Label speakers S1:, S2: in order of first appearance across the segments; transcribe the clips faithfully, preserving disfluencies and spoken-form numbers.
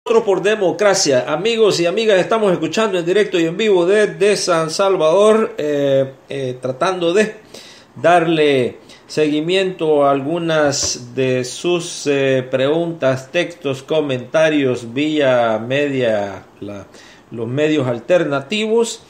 S1: Por democracia, amigos y amigas, estamos escuchando en directo y en vivo desde San Salvador, eh, eh, tratando de darle seguimiento a algunas de sus eh, preguntas, textos, comentarios vía media, la, los medios alternativos.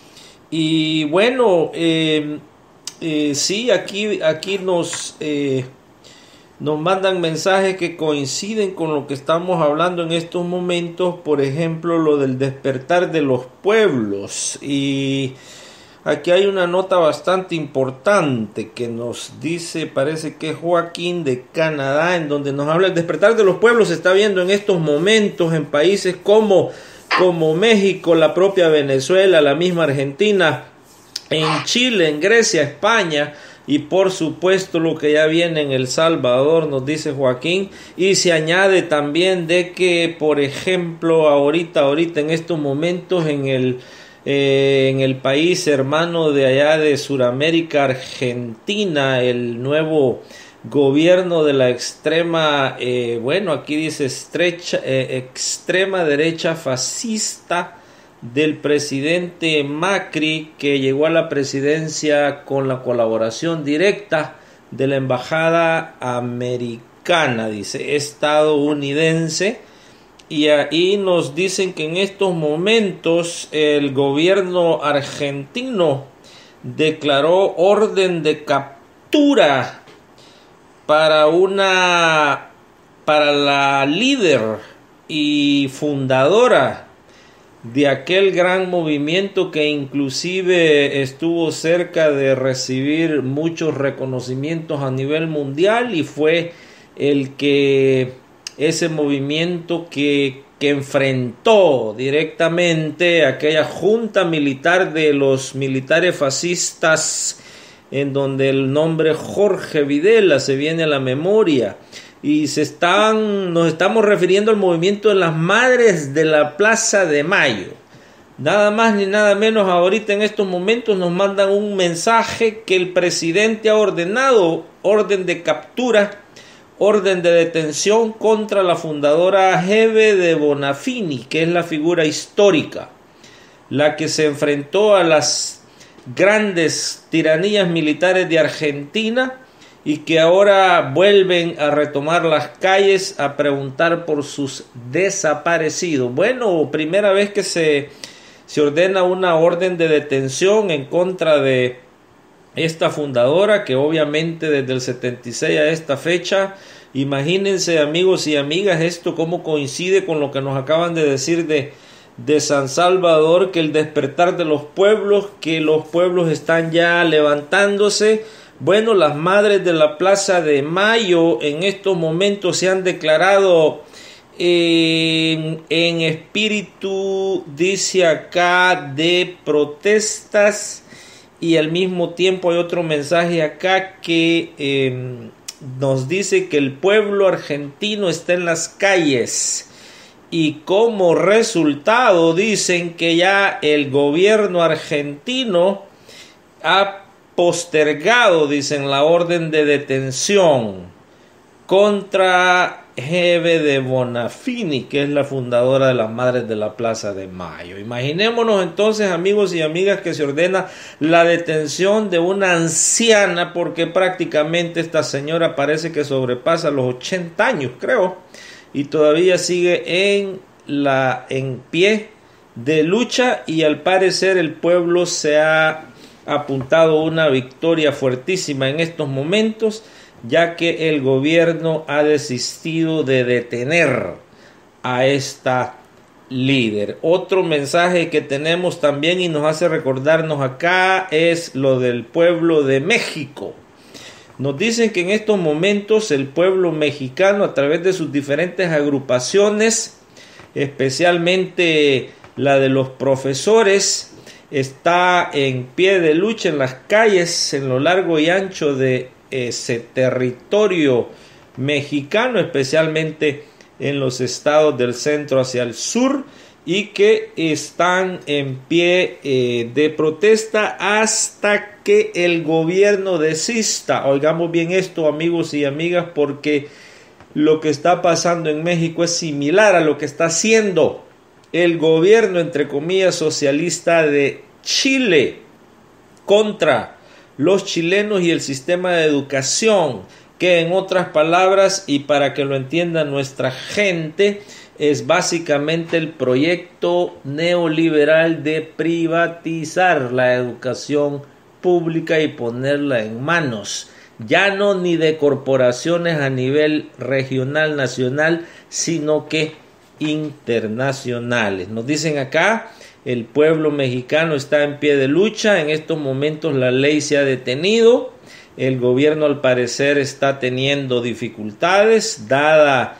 S1: Y bueno, eh, eh, sí, aquí, aquí nos... Eh, Nos mandan mensajes que coinciden con lo que estamos hablando en estos momentos, por ejemplo, lo del despertar de los pueblos. Y aquí hay una nota bastante importante que nos dice, parece que es Joaquín de Canadá, en donde nos habla el despertar de los pueblos. Se está viendo en estos momentos en países como, como México, la propia Venezuela, la misma Argentina, en Chile, en Grecia, España. Y por supuesto lo que ya viene en El Salvador, nos dice Joaquín. Y se añade también de que, por ejemplo, ahorita, ahorita en estos momentos en el, eh, en el país hermano de allá de Sudamérica, Argentina, el nuevo gobierno de la extrema, eh, bueno, aquí dice estrecha, eh, extrema derecha fascista, del presidente Macri, que llegó a la presidencia con la colaboración directa de la embajada americana, dice, estadounidense. Y ahí nos dicen que en estos momentos el gobierno argentino declaró orden de captura para una para la líder y fundadora de aquel gran movimiento que inclusive estuvo cerca de recibir muchos reconocimientos a nivel mundial, y fue el que ese movimiento que, que enfrentó directamente a aquella junta militar de los militares fascistas, en donde el nombre Jorge Videla se viene a la memoria. Y se están, nos estamos refiriendo al movimiento de las Madres de la Plaza de Mayo. Nada más ni nada menos, ahorita en estos momentos nos mandan un mensaje que el presidente ha ordenado orden de captura, orden de detención contra la fundadora Hebe de Bonafini, que es la figura histórica, la que se enfrentó a las grandes tiranías militares de Argentina, y que ahora vuelven a retomar las calles a preguntar por sus desaparecidos. Bueno, primera vez que se, se ordena una orden de detención en contra de esta fundadora, que obviamente desde el setenta y seis a esta fecha, imagínense, amigos y amigas, esto cómo coincide con lo que nos acaban de decir de, de San Salvador, que el despertar de los pueblos, que los pueblos están ya levantándose. Bueno, las Madres de la Plaza de Mayo en estos momentos se han declarado en, en espíritu, dice acá, de protestas, y al mismo tiempo hay otro mensaje acá que eh, nos dice que el pueblo argentino está en las calles, y como resultado dicen que ya el gobierno argentino ha postergado, dicen, la orden de detención contra Hebe de Bonafini, que es la fundadora de las Madres de la Plaza de Mayo. Imaginémonos entonces, amigos y amigas, que se ordena la detención de una anciana, porque prácticamente esta señora parece que sobrepasa los ochenta años, creo, y todavía sigue en, la, en pie de lucha, y al parecer el pueblo se ha apuntado una victoria fuertísima en estos momentos, ya que el gobierno ha desistido de detener a esta líder. Otro mensaje que tenemos también y nos hace recordarnos acá es lo del pueblo de México. Nos dicen que en estos momentos el pueblo mexicano, a través de sus diferentes agrupaciones, especialmente la de los profesores, está en pie de lucha en las calles, en lo largo y ancho de ese territorio mexicano, especialmente en los estados del centro hacia el sur, y que están en pie eh, de protesta hasta que el gobierno desista. Oigamos bien esto, amigos y amigas, porque lo que está pasando en México es similar a lo que está haciendo el gobierno, entre comillas, socialista de Chile contra los chilenos y el sistema de educación, que en otras palabras, y para que lo entienda nuestra gente, es básicamente el proyecto neoliberal de privatizar la educación pública y ponerla en manos, ya no ni de corporaciones a nivel regional, nacional, sino que internacionales. Nos dicen acá, el pueblo mexicano está en pie de lucha, en estos momentos la ley se ha detenido, el gobierno al parecer está teniendo dificultades, dada,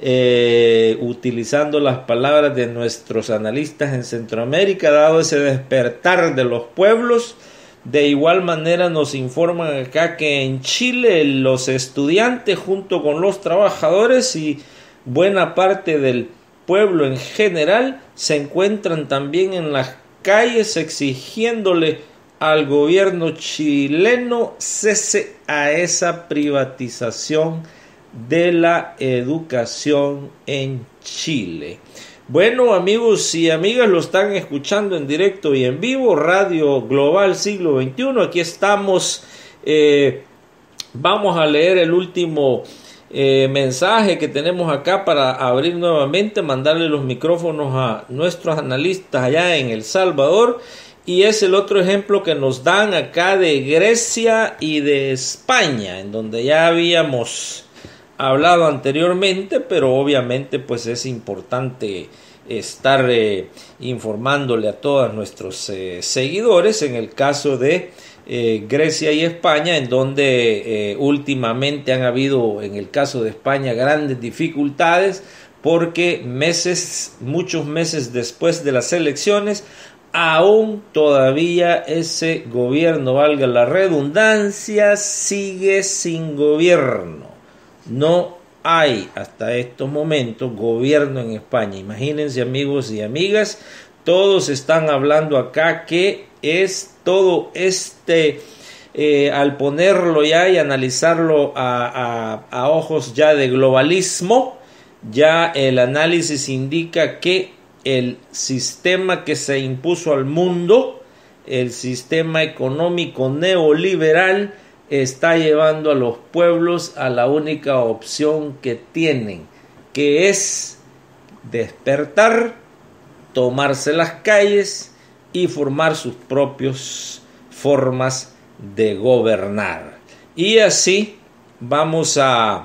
S1: eh, utilizando las palabras de nuestros analistas en Centroamérica, dado ese despertar de los pueblos. De igual manera nos informan acá que en Chile los estudiantes junto con los trabajadores y buena parte del pueblo en general se encuentran también en las calles exigiéndole al gobierno chileno cese a esa privatización de la educación en Chile. Bueno, amigos y amigas, lo están escuchando en directo y en vivo, Radio Global Siglo veintiuno. Aquí estamos, eh, vamos a leer el último eh, mensaje que tenemos acá para abrir nuevamente, mandarle los micrófonos a nuestros analistas allá en El Salvador. Y es el otro ejemplo que nos dan acá de Grecia y de España, en donde ya habíamos hablado anteriormente, pero obviamente pues es importante estar eh, informándole a todos nuestros eh, seguidores en el caso de eh, Grecia y España, en donde eh, últimamente han habido, en el caso de España, grandes dificultades porque meses, muchos meses después de las elecciones, aún todavía ese gobierno, valga la redundancia, sigue sin gobierno. No hay hasta estos momentos gobierno en España. Imagínense, amigos y amigas, todos están hablando acá que es todo este, eh, al ponerlo ya y analizarlo a, a, a ojos ya de globalismo, ya el análisis indica que el sistema que se impuso al mundo, el sistema económico neoliberal, está llevando a los pueblos a la única opción que tienen, que es despertar, tomarse las calles y formar sus propias formas de gobernar. Y así vamos a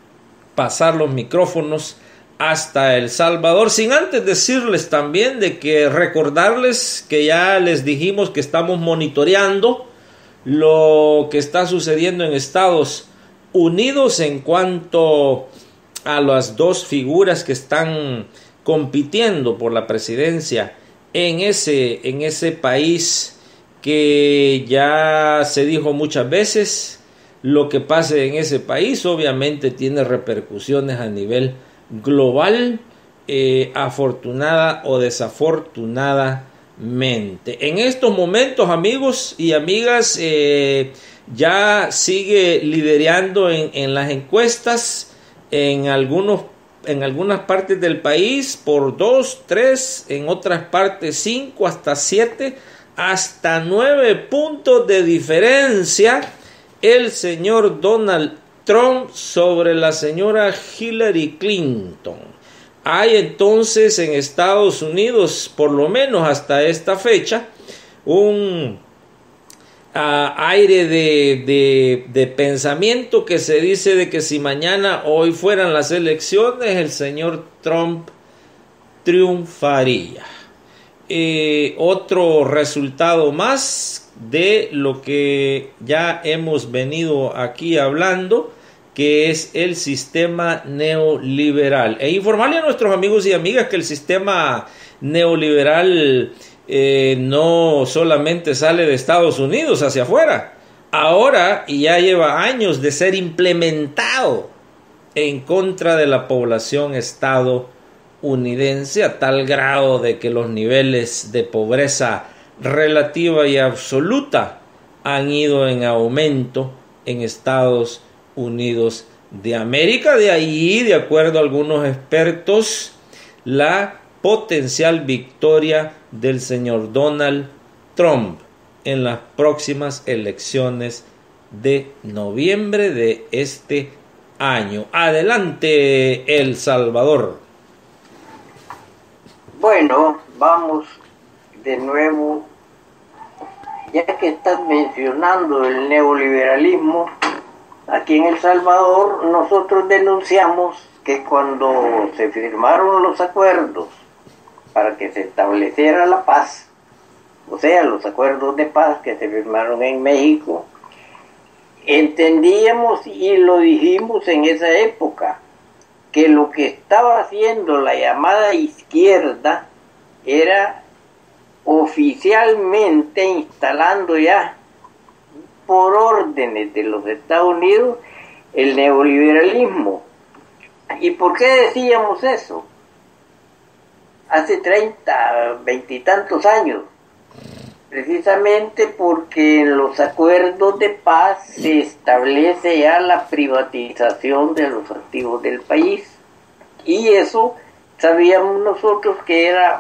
S1: pasar los micrófonos hasta El Salvador, sin antes decirles también de que recordarles que ya les dijimos que estamos monitoreando lo que está sucediendo en Estados Unidos en cuanto a las dos figuras que están compitiendo por la presidencia en ese, en ese país, que ya se dijo muchas veces, lo que pase en ese país obviamente tiene repercusiones a nivel global, eh, afortunada o desafortunada. En estos momentos, amigos y amigas, eh, ya sigue liderando en, en las encuestas en algunos en algunas partes del país por dos, tres, en otras partes cinco, hasta siete, hasta nueve puntos de diferencia el señor Donald Trump sobre la señora Hillary Clinton. Hay entonces en Estados Unidos, por lo menos hasta esta fecha, un uh, aire de, de, de pensamiento que se dice de que si mañana o hoy fueran las elecciones, el señor Trump triunfaría. Eh, otro resultado más de lo que ya hemos venido aquí hablando, que es el sistema neoliberal. E informarle a nuestros amigos y amigas que el sistema neoliberal eh, no solamente sale de Estados Unidos hacia afuera. Ahora, y ya lleva años de ser implementado en contra de la población estadounidense, a tal grado de que los niveles de pobreza relativa y absoluta han ido en aumento en Estados Unidos de América. De ahí, de acuerdo a algunos expertos, la potencial victoria del señor Donald Trump en las próximas elecciones de noviembre de este año. Adelante, El Salvador.
S2: Bueno, vamos de nuevo, ya que estás mencionando el neoliberalismo, aquí en El Salvador nosotros denunciamos que cuando se firmaron los acuerdos para que se estableciera la paz, o sea, los acuerdos de paz que se firmaron en México, entendíamos y lo dijimos en esa época, que lo que estaba haciendo la llamada izquierda era oficialmente instalando ya por órdenes de los Estados Unidos el neoliberalismo. ¿Y por qué decíamos eso? Hace treinta, veintitantos años, precisamente porque en los acuerdos de paz se establece ya la privatización de los activos del país, y eso sabíamos nosotros que era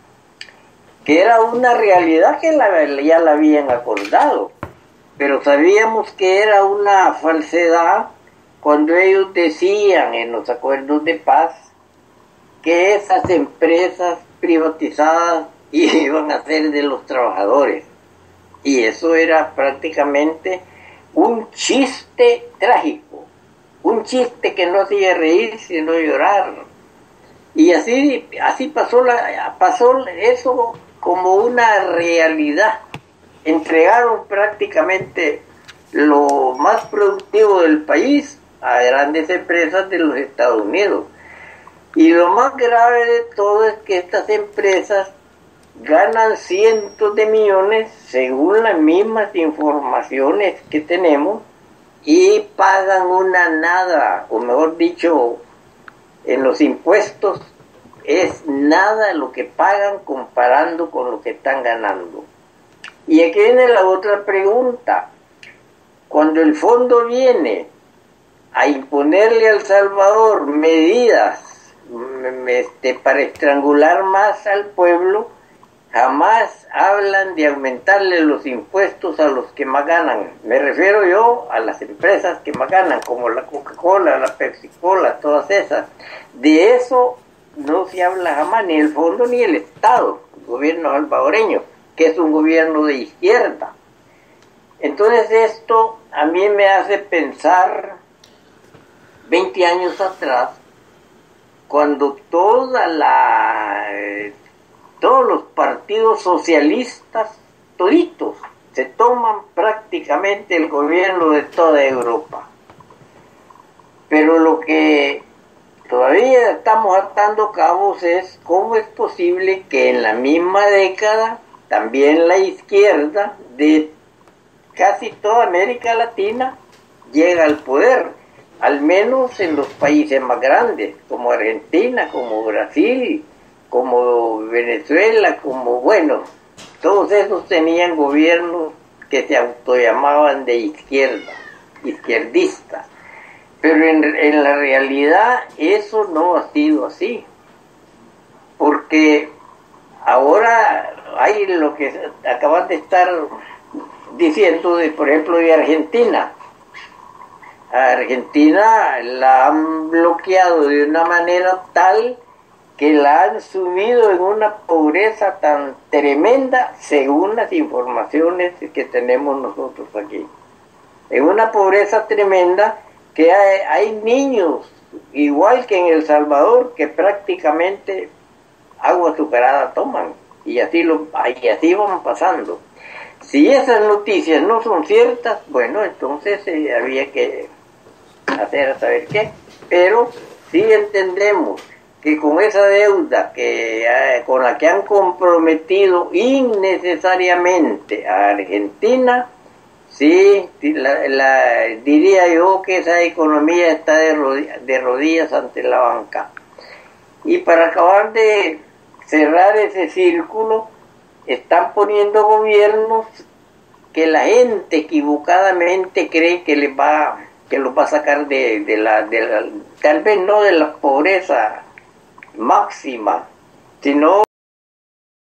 S2: que era una realidad que la, ya la habían acordado, pero sabíamos que era una falsedad cuando ellos decían en los acuerdos de paz que esas empresas privatizadas iban a ser de los trabajadores, y eso era prácticamente un chiste trágico, un chiste que no hacía reír sino llorar. Y así así pasó la pasó eso como una realidad. Entregaron prácticamente lo más productivo del país a grandes empresas de los Estados Unidos. Y lo más grave de todo es que estas empresas ganan cientos de millones según las mismas informaciones que tenemos, y pagan una nada, o mejor dicho, en los impuestos es nada lo que pagan comparando con lo que están ganando. Y aquí viene la otra pregunta. Cuando el fondo viene a imponerle a El Salvador medidas este, para estrangular más al pueblo, jamás hablan de aumentarle los impuestos a los que más ganan. Me refiero yo a las empresas que más ganan, como la Coca-Cola, la Pepsi-Cola, todas esas. De eso no se habla jamás, ni el fondo ni el Estado, el gobierno salvadoreño, que es un gobierno de izquierda. Entonces esto a mí me hace pensar veinte años atrás, cuando toda la... Eh, todos los partidos socialistas, toditos, se toman prácticamente el gobierno de toda Europa. Pero lo que todavía estamos atando cabos es cómo es posible que en la misma década también la izquierda de casi toda América Latina llega al poder, al menos en los países más grandes, como Argentina, como Brasil, como Venezuela, como, bueno, todos esos tenían gobiernos que se autollamaban de izquierda, izquierdistas. Pero en, en la realidad eso no ha sido así, porque ahora hay lo que acaban de estar diciendo, de, por ejemplo, de Argentina. A Argentina la han bloqueado de una manera tal que la han sumido en una pobreza tan tremenda, según las informaciones que tenemos nosotros aquí. En una pobreza tremenda que hay, hay niños, igual que en El Salvador, que prácticamente agua azucarada toman, y así, lo, y así van pasando. Si esas noticias no son ciertas, bueno, entonces eh, había que hacer a saber qué, pero sí entendemos que con esa deuda que eh, con la que han comprometido innecesariamente a Argentina, sí, la, la, diría yo que esa economía está de rodillas, de rodillas ante la banca. Y para acabar de cerrar ese círculo, están poniendo gobiernos que la gente equivocadamente cree que les va que los va a sacar de, de, la, de la, tal vez no de la pobreza máxima, sino